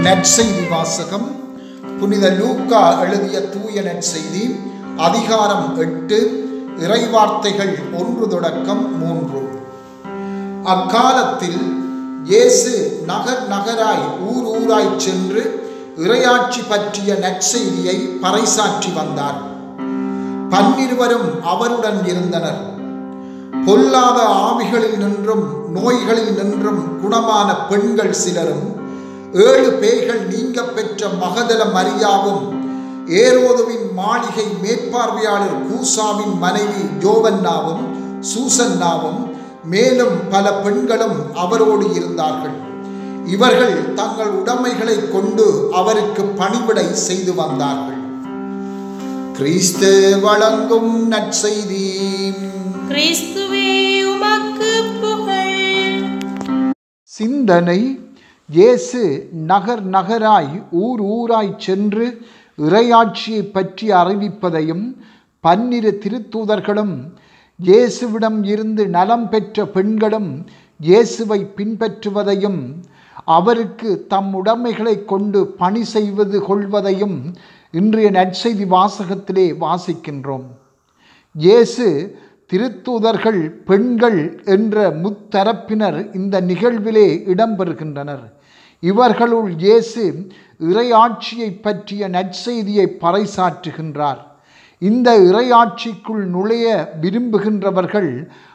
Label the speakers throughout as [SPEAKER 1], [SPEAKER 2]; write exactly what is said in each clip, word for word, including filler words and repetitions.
[SPEAKER 1] நற்செய்தி வாசகம். புனித லூக்கா எழுதிய தூய நற்செய்தி அதிகாரம் எட்டு, இறைவார்த்தைகள் ஒன்று தொடக்கம் மூன்று. அக்காலத்தில் இயேசு நகர் நகராய் ஊர் ஊராய் சென்று இறையாட்சி பற்றிய நற்செய்தியை பறைசாற்றி வந்தார். பன்னிருவரும் அவருடன் இருந்தனர். பொல்லாத ஆவிகளில் நின்றும் நோய்களில் நின்றும் குணமான பெண்கள் சிலரும், ஏழு பேய்கள் நீங்க பெற்ற மகதல மரியாவும், ஏரோதுவின் மாளிகை மேற்பார்வையாளர் கூசாவின் மனைவி யோவன்னாவும் சூசன்னாவும் மேலும் பல பெண்களும் அவரோடு இருந்தார்கள். இவர்கள் தங்கள் உடைமைகளை கொண்டு அவருக்கு பணிவிடை செய்து வந்தார்கள். கிறிஸ்து வழங்கும் நற்செய்தி.
[SPEAKER 2] கிறிஸ்துவே உமக்கு புகழ்.
[SPEAKER 1] சிந்தனை. இயேசு நகர் நகராய் ஊர் ஊராய் சென்று இறையாட்சியை பற்றி அறிவிப்பதையும், பன்னிரு திருத்தூதர்களும் இயேசுவிடம் இருந்து நலம் பெற்ற பெண்களும் இயேசுவை பின்பற்றுவதையும், அவருக்கு தம் உடைமைகளை கொண்டு பணி செய்வது கொள்வதையும் இன்றைய நற்செய்தி வாசகத்திலே வாசிக்கின்றோம். இயேசு, திருத்தூதர்கள், பெண்கள் என்ற முத்தரப்பினர் இந்த நிகழ்விலே இடம்பெறுகின்றனர். இவர்களுள் இயேசு இறையாட்சியை பற்றிய நற்செய்தியை பறைசாற்றுகின்றார். இந்த இறையாட்சிக்குள் நுழைய விரும்புகின்றவர்கள்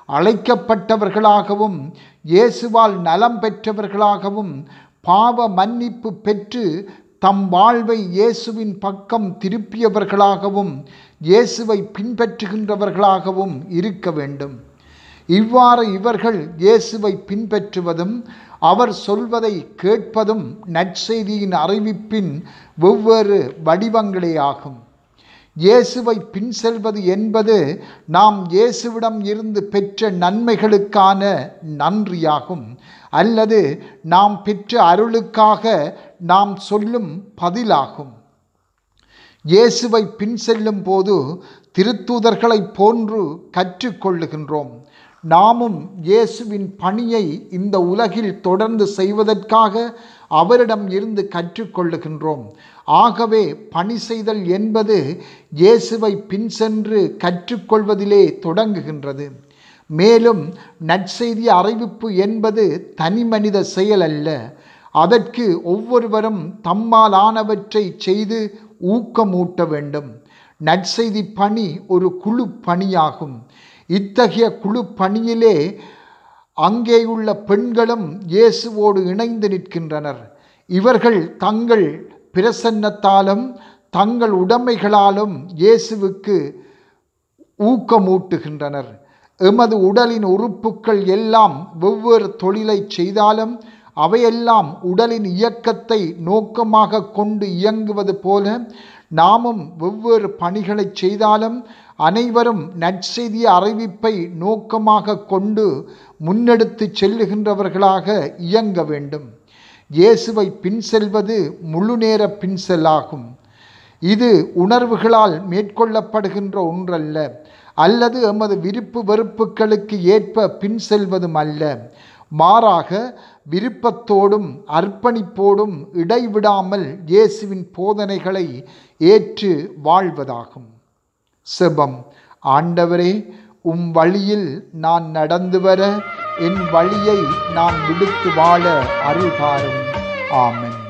[SPEAKER 1] அழைக்கப்பட்டவர்களாகவும், இயேசுவால் நலம் பெற்றவர்களாகவும், பாவ மன்னிப்பு பெற்று தம் வாழ்வை இயேசுவின் பக்கம் திருப்பியவர்களாகவும், இயேசுவை பின்பற்றுகின்றவர்களாகவும் இருக்க வேண்டும். இவ்வாறு இவர்கள் இயேசுவை பின்பற்றுவதும் அவர் சொல்வதை கேட்பதும் நற்செய்தியின் அறிவிப்பின் வெவ்வேறு வடிவங்களே ஆகும். இயேசுவை பின் செல்வது என்பது நாம் இயேசுவிடம் இருந்து பெற்ற நன்மைகளுக்கான நன்றியாகும், அல்லது நாம் பெற்ற அருளுக்காக நாம் சொல்லும் பதிலாகும். இயேசுவை பின் செல்லும் போது திருத்தூதர்களைப் போன்று கற்றுக்கொள்ளுகின்றோம். நாமும் இயேசுவின் பணியை இந்த உலகில் தொடர்ந்து செய்வதற்காக அவரிடம் இருந்து கற்றுக்கொள்ளுகின்றோம். ஆகவே பணி செய்தல் என்பது இயேசுவை பின் சென்று கற்றுக்கொள்வதிலே தொடங்குகின்றது. மேலும் நற்செய்தி அறிவிப்பு என்பது தனி மனித செயல் அல்ல. அதற்கு ஒவ்வொருவரும் தம்மாலானவற்றை செய்து ஊக்கமூட்ட வேண்டும். நற்செய்தி பணி ஒரு குழு பணியாகும். இத்தகைய குழு பணியிலே அங்கேயுள்ள பெண்களும் இயேசுவோடு இணைந்து நிற்கின்றனர். இவர்கள் தங்கள் பிரசன்னத்தாலும் தங்கள் உடைமைகளாலும் இயேசுவுக்கு ஊக்கமூட்டுகின்றனர். எமது உடலின் உறுப்புக்கள் எல்லாம் வெவ்வேறு தொழிலை செய்தாலும் அவையெல்லாம் உடலின் இயக்கத்தை நோக்கமாக கொண்டு இயங்குவது போல, நாமும் வெவ்வேறு பணிகளை செய்தாலும் அனைவரும் நற்செய்தி அறிவிப்பை நோக்கமாக கொண்டு முன்னெடுத்து செல்லுகின்றவர்களாக இயங்க வேண்டும். இயேசுவை பின் செல்வது முழு நேர பின் செல்லாகும். இது உணர்வுகளால் மேற்கொள்ளப்படுகின்ற ஒன்றல்ல, அல்லது எமது விருப்பு வெறுப்புகளுக்கு ஏற்ப பின் செல்வதும் அல்ல. மாறாக விருப்பத்தோடும் அர்ப்பணிப்போடும் இடைவிடாமல் இயேசுவின் போதனைகளை ஏற்று வாழ்வதாகும். செபம். ஆண்டவரே, உம் வழியில் நான் நடந்து வர என் வழியை நான் விடுத்து வாழ அருள் தாரும். ஆமென்.